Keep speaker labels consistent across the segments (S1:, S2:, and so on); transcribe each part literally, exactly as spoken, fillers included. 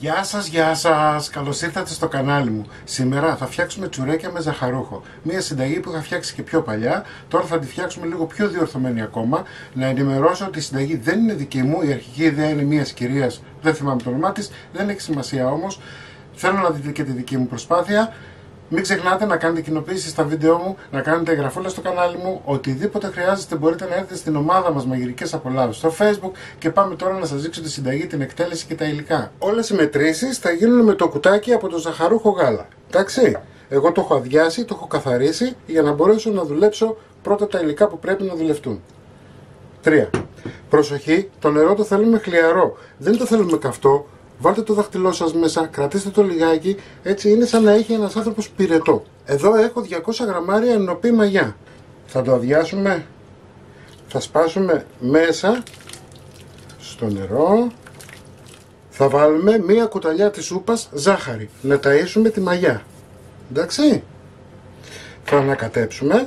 S1: Γεια σας, γεια σας! Καλώς ήρθατε στο κανάλι μου. Σήμερα θα φτιάξουμε τσουρέκια με ζαχαρούχο. Μία συνταγή που είχα φτιάξει και πιο παλιά, τώρα θα τη φτιάξουμε λίγο πιο διορθωμένη ακόμα. Να ενημερώσω ότι η συνταγή δεν είναι δική μου, η αρχική ιδέα είναι μιας κυρίας, δεν θυμάμαι το όνομά της, δεν έχει σημασία όμως. Θέλω να δείτε και τη δική μου προσπάθεια. Μην ξεχνάτε να κάνετε κοινοποίηση στα βίντεο μου, να κάνετε εγγραφούλα στο κανάλι μου. Οτιδήποτε χρειάζεστε μπορείτε να έρθετε στην ομάδα μας Μαγειρικές Απολαύσεις στο Facebook και πάμε τώρα να σας δείξω τη συνταγή, την εκτέλεση και τα υλικά. Όλες οι μετρήσεις θα γίνουν με το κουτάκι από το ζαχαρούχο γάλα. Εντάξει, εγώ το έχω αδειάσει, το έχω καθαρίσει για να μπορέσω να δουλέψω πρώτα τα υλικά που πρέπει να δουλευτούν. τρία. Προσοχή, το νερό το θέλουμε χλιαρό, δεν το θέλουμε καυτό. Βάλτε το δάχτυλό σας μέσα, κρατήστε το λιγάκι, έτσι είναι σαν να έχει ένας άνθρωπος πυρετό. Εδώ έχω διακόσια γραμμάρια ενοπή μαγιά. Θα το αδειάσουμε, θα σπάσουμε μέσα στο νερό. Θα βάλουμε μία κουταλιά της σούπας ζάχαρη, να ταΐσουμε τη μαγιά. Εντάξει. Θα ανακατέψουμε,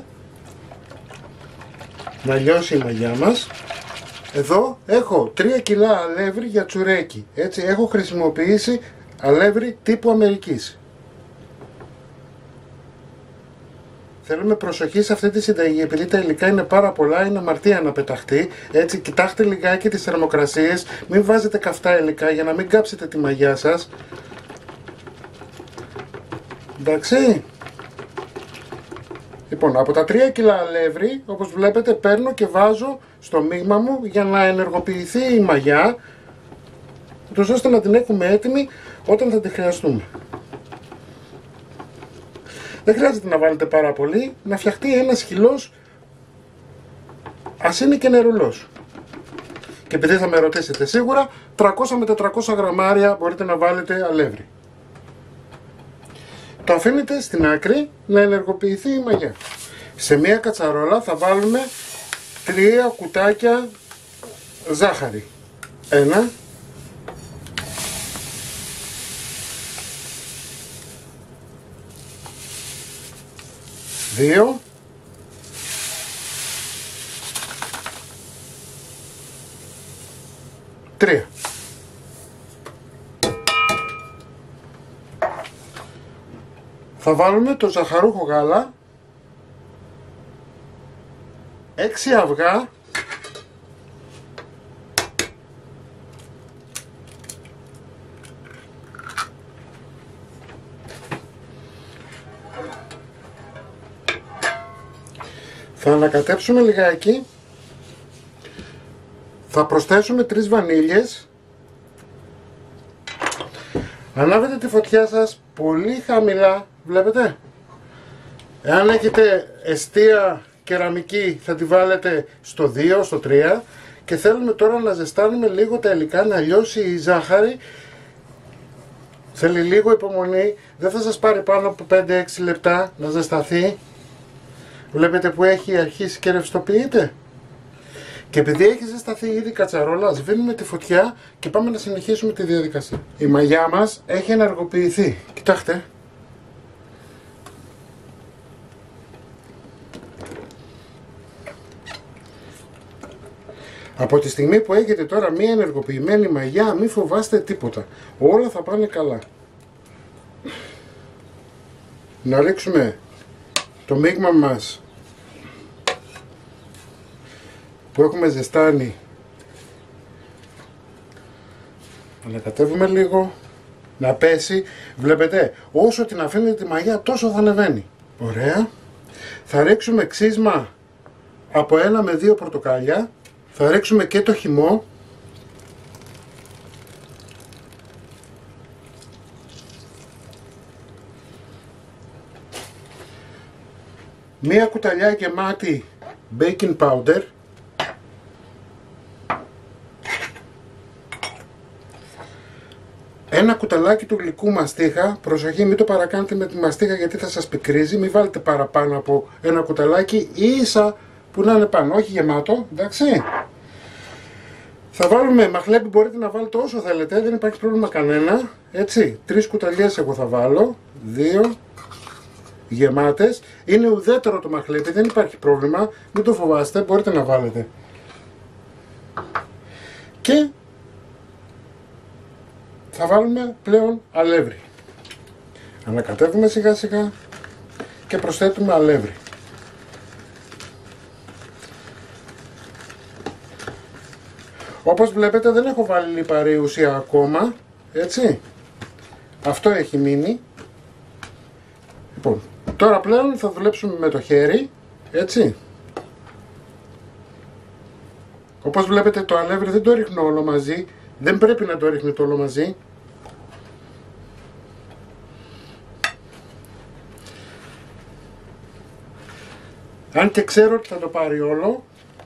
S1: να λιώσει η μαγιά μας. Εδώ έχω τρία κιλά αλεύρι για τσουρέκι. Έτσι έχω χρησιμοποιήσει αλεύρι τύπου Αμερικής. Θέλουμε προσοχή σε αυτή τη συνταγή, επειδή τα υλικά είναι πάρα πολλά, είναι αμαρτία να πεταχτεί. Έτσι κοιτάξτε λιγάκι τις θερμοκρασίες, μην βάζετε καυτά υλικά για να μην κάψετε τη μαγιά σας. Εντάξει. Λοιπόν, από τα τρία κιλά αλεύρι, όπως βλέπετε, παίρνω και βάζω στο μείγμα μου για να ενεργοποιηθεί η μαγιά, ούτως ώστε να την έχουμε έτοιμη όταν θα τη χρειαστούμε. Δεν χρειάζεται να βάλετε πάρα πολύ, να φτιαχτεί ένας χυλός, ας είναι και νερουλός. Και επειδή θα με ρωτήσετε σίγουρα, τριακόσια με τετρακόσια γραμμάρια μπορείτε να βάλετε αλεύρι. Το αφήνετε στην άκρη να ενεργοποιηθεί η μαγιά. Σε μία κατσαρόλα θα βάλουμε τρία κουτάκια ζάχαρη. Ένα. Δύο. Τρία. Θα βάλουμε το ζαχαρούχο γάλα, έξι αυγά, θα ανακατέψουμε λιγάκι, θα προσθέσουμε τρεις βανίλιες. Ανάβετε τη φωτιά σας πολύ χαμηλά, βλέπετε. Εάν έχετε εστία κεραμική θα τη βάλετε στο δύο, στο τρία και θέλουμε τώρα να ζεστάνουμε λίγο τα υλικά, να λιώσει η ζάχαρη. Θέλει λίγο υπομονή, δεν θα σας πάρει πάνω από πέντε έξι λεπτά να ζεσταθεί. Βλέπετε που έχει αρχίσει και ρευστοποιείται. Και επειδή έχει ζεσταθεί ήδη η κατσαρόλα, σβήνουμε τη φωτιά και πάμε να συνεχίσουμε τη διαδικασία. Η μαγιά μας έχει ενεργοποιηθεί. Κοιτάξτε. Από τη στιγμή που έχετε τώρα μία ενεργοποιημένη μαγιά, μην φοβάστε τίποτα. Όλα θα πάνε καλά. Να ρίξουμε το μείγμα μας που έχουμε ζεστάνει. Ανακατεύουμε λίγο, να πέσει. Βλέπετε, όσο την αφήνετε τη μαγιά τόσο θα ανεβαίνει. Ωραία. Θα ρίξουμε ξύσμα από ένα με δύο πορτοκάλια. Θα ρίξουμε και το χυμό. Μία κουταλιά γεμάτη baking powder. Ένα κουταλάκι του γλυκού μαστίχα. Προσοχή, μην το παρακάνετε με τη μαστίχα γιατί θα σας πικρίζει. Μην βάλετε παραπάνω από ένα κουταλάκι, ίσα που να είναι πάνω, όχι γεμάτο, εντάξει. Θα βάλουμε μαχλέπι, μπορείτε να βάλετε όσο θέλετε, δεν υπάρχει πρόβλημα κανένα. Έτσι, τρεις κουταλιές εγώ θα βάλω, δύο γεμάτες. Είναι ουδέτερο το μαχλέπι, δεν υπάρχει πρόβλημα, μην το φοβάστε, μπορείτε να βάλετε. Και θα βάλουμε πλέον αλεύρι. Ανακατεύουμε σιγά σιγά και προσθέτουμε αλεύρι. Όπως βλέπετε δεν έχω βάλει λιπαρή ουσία ακόμα, έτσι. Αυτό έχει μείνει. Λοιπόν, τώρα πλέον θα δουλέψουμε με το χέρι, έτσι. Όπως βλέπετε το αλεύρι δεν το ρίχνω όλο μαζί, δεν πρέπει να το ρίχνετε όλο μαζί. Αν και ξέρω ότι θα το πάρει όλο.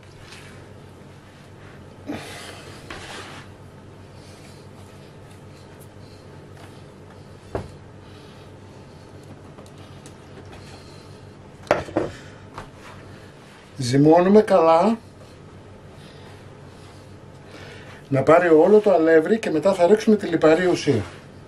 S1: Ζυμώνουμε καλά να πάρει όλο το αλεύρι και μετά θα ρίξουμε τη λιπαρή ουσία.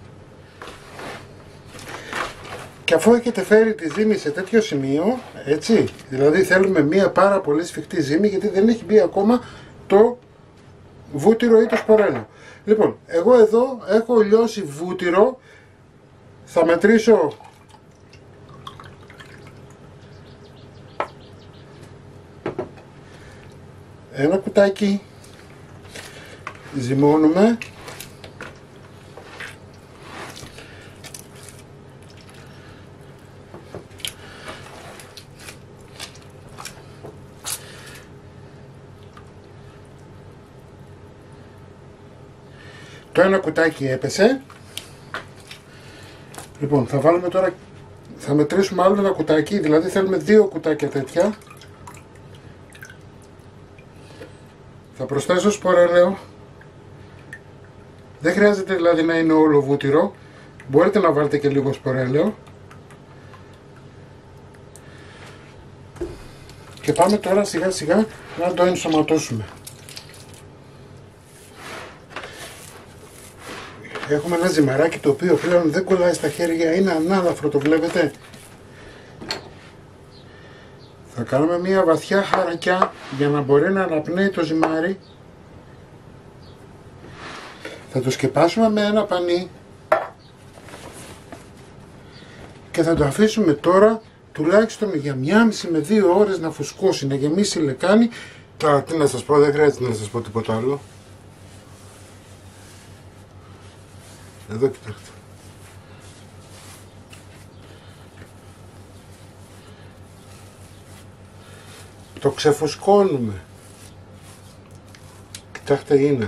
S1: Και αφού έχετε φέρει τη ζύμη σε τέτοιο σημείο, έτσι, δηλαδή θέλουμε μία πάρα πολύ σφιχτή ζύμη γιατί δεν έχει μπει ακόμα το βούτυρο ή το σπορέλαιο. Λοιπόν, εγώ εδώ έχω λιώσει βούτυρο, θα μετρήσω ένα κουτάκι, ζυμώνουμε. Το ένα κουτάκι έπεσε. Λοιπόν, θα βάλουμε τώρα, θα μετρήσουμε άλλο ένα κουτάκι, δηλαδή θέλουμε δύο κουτάκια τέτοια. Θα προσθέσω σπορέλαιο. Δεν χρειάζεται δηλαδή να είναι όλο βούτυρο. Μπορείτε να βάλετε και λίγο σπορέλαιο. Και πάμε τώρα σιγά σιγά να το ενσωματώσουμε. Έχουμε ένα ζυμαράκι το οποίο πλέον δεν κολλάει στα χέρια, είναι ανάλαφρο, το βλέπετε. Θα κάνουμε μια βαθιά χαρακιά για να μπορεί να αναπνέει το ζυμάρι. Θα το σκεπάσουμε με ένα πανί και θα το αφήσουμε τώρα τουλάχιστον για μία μισή με δύο ώρες να φουσκώσει, να γεμίσει η λεκάνη. Τώρα τι να σας πω, δεν χρειάζεται να σας πω τίποτα άλλο. Εδώ κοιτάξτε. Το ξεφουσκώνουμε. Κοιτάξτε, είναι.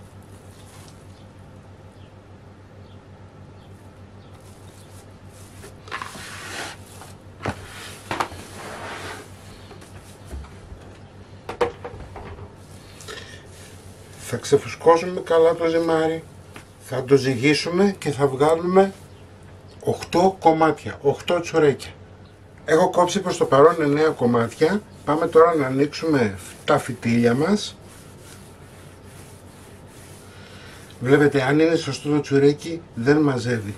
S1: Θα ξεφουσκώσουμε καλά το ζυμάρι. Θα το ζυγίσουμε και θα βγάλουμε οκτώ κομμάτια, οκτώ τσουρέκια. Έχω κόψει προς το παρόν εννέα κομμάτια. Πάμε τώρα να ανοίξουμε τα φυτίλια μας. Βλέπετε, αν είναι σωστό το τσουρέκι δεν μαζεύει.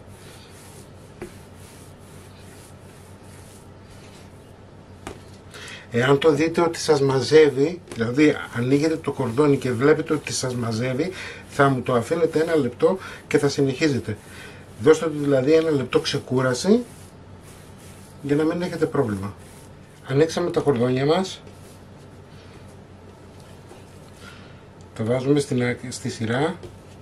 S1: Εάν το δείτε ότι σας μαζεύει, δηλαδή ανοίγετε το κορδόνι και βλέπετε ότι σας μαζεύει, θα μου το αφήνετε ένα λεπτό και θα συνεχίζετε. Δώστε του δηλαδή ένα λεπτό ξεκούραση για να μην έχετε πρόβλημα. Ανοίξαμε τα κορδόνια μας. Τα βάζουμε στην, στη σειρά.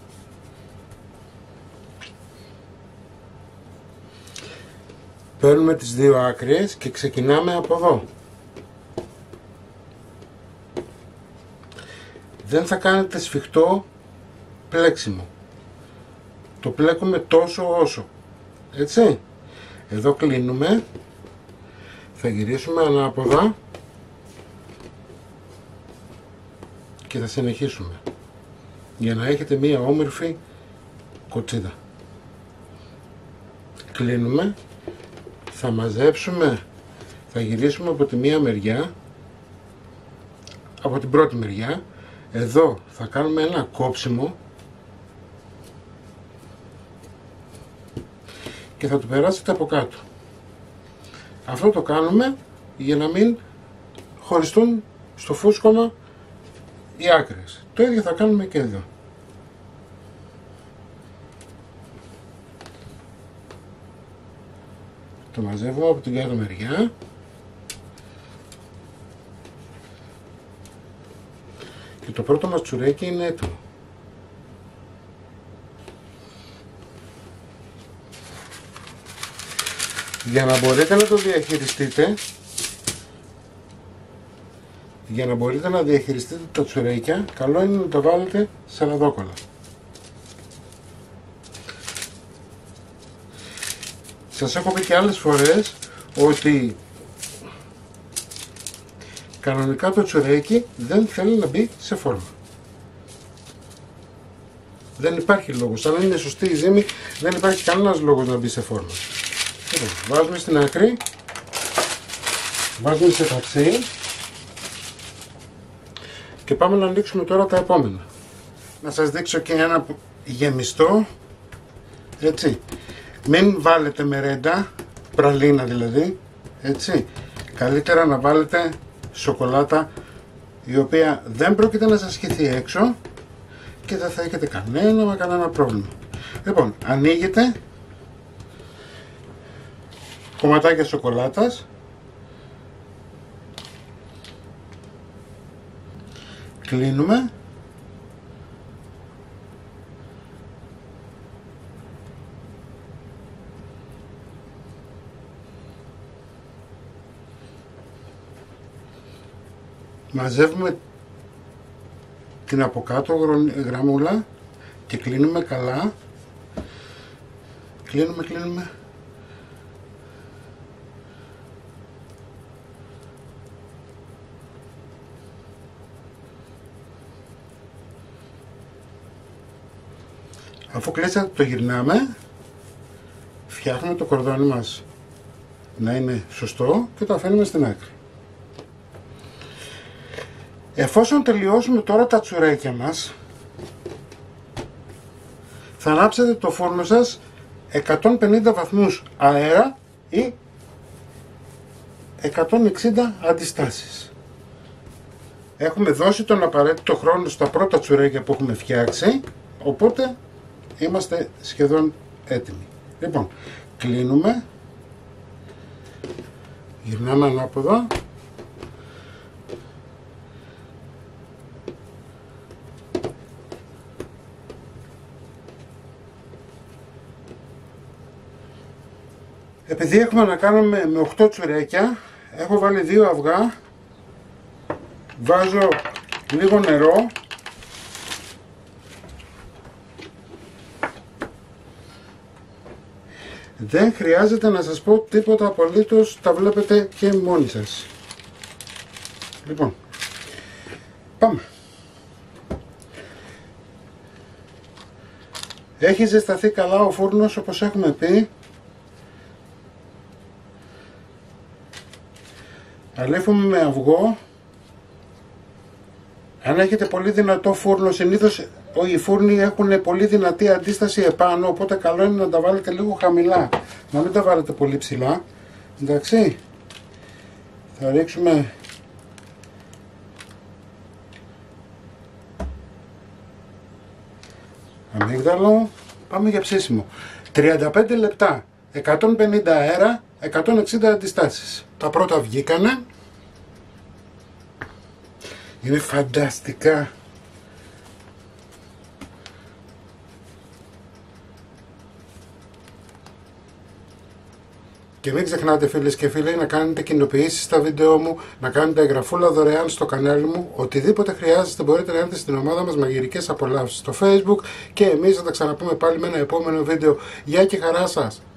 S1: Παίρνουμε τις δύο άκρες και ξεκινάμε από εδώ. Δεν θα κάνετε σφιχτό πλέξιμο. Το πλέκουμε τόσο όσο. Έτσι. Εδώ κλείνουμε. Θα γυρίσουμε ανάποδα. Και θα συνεχίσουμε. Για να έχετε μία όμορφη κοτσίδα. Κλείνουμε. Θα μαζέψουμε. Θα γυρίσουμε από τη μία μεριά. Από την πρώτη μεριά. Εδώ θα κάνουμε ένα κόψιμο και θα το περάσετε από κάτω. Αυτό το κάνουμε για να μην χωριστούν στο φούσκωμα οι άκρες. Το ίδιο θα κάνουμε και εδώ. Το μαζεύω από την κάτω μεριά. Και το πρώτο μας τσουρέκι είναι έτοιμο. Για να μπορείτε να το διαχειριστείτε, για να μπορείτε να διαχειριστείτε τα τσουρέκια, καλό είναι να τα βάλετε σε σαλαδόκολλα. Σας έχω πει και άλλες φορές ότι κανονικά το τσουρέκι δεν θέλει να μπει σε φόρμα. Δεν υπάρχει λόγος. Αν είναι σωστή η ζύμη, δεν υπάρχει κανένας λόγος να μπει σε φόρμα. Λοιπόν, βάζουμε στην άκρη, βάζουμε σε ταψί και πάμε να ανοίξουμε τώρα τα επόμενα. Να σας δείξω και ένα γεμιστό, έτσι. Μην βάλετε μερέντα, πραλίνα δηλαδή, έτσι. Καλύτερα να βάλετε σοκολάτα η οποία δεν πρόκειται να σας χυθεί έξω και δεν θα έχετε κανένα μα κανένα πρόβλημα. Λοιπόν, ανοίγετε κομματάκια σοκολάτας, κλείνουμε μαζεύουμε την από κάτω γραμμούλα και κλείνουμε καλά, κλείνουμε, κλείνουμε αφού κλείσατε το γυρνάμε, φτιάχνουμε το κορδόνι μας να είναι σωστό και το αφήνουμε στην άκρη. Εφόσον τελειώσουμε τώρα τα τσουρέκια μας, θα ανάψετε το φούρνο σας εκατόν πενήντα βαθμούς αέρα ή εκατόν εξήντα αντιστάσεις. Έχουμε δώσει τον απαραίτητο χρόνο στα πρώτα τσουρέκια που έχουμε φτιάξει, οπότε είμαστε σχεδόν έτοιμοι. Λοιπόν, κλείνουμε, γυρνάμε ανάποδα, επειδή έχουμε να κάνουμε με οκτώ τσουρέκια, έχω βάλει δύο αυγά, βάζω λίγο νερό, δεν χρειάζεται να σας πω τίποτα απολύτως, τα βλέπετε και μόνοι σας. Λοιπόν, πάμε. Έχει ζεσταθεί καλά ο φούρνος όπως έχουμε πει. Αλέφουμε με αυγό. Αν έχετε πολύ δυνατό φούρνο, συνήθως οι φούρνοι έχουν πολύ δυνατή αντίσταση επάνω, οπότε καλό είναι να τα βάλετε λίγο χαμηλά, να μην τα βάλετε πολύ ψηλά. Εντάξει, θα ρίξουμε αμύγδαλο, πάμε για ψήσιμο. τριάντα πέντε λεπτά, εκατόν πενήντα αέρα, εκατόν εξήντα αντιστάσεις. Τα πρώτα βγήκανε, είναι φανταστικά. Και μην ξεχνάτε φίλες και φίλοι να κάνετε κοινοποιήσεις στα βίντεο μου, να κάνετε εγγραφούλα δωρεάν στο κανάλι μου. Οτιδήποτε χρειάζεστε μπορείτε να έρθετε στην ομάδα μας Μαγειρικές Απολαύσεις στο Facebook και εμείς θα τα ξαναπούμε πάλι με ένα επόμενο βίντεο. Γεια και χαρά σας!